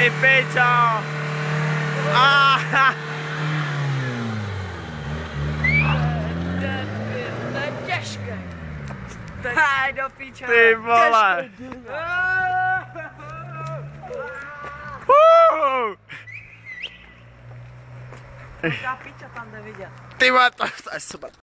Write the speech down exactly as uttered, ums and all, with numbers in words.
Ty pičo! Ah! To je těžké. Hej, do píče. Ty vole! Jaká píča tam jde vidět. Ty vole, to je super.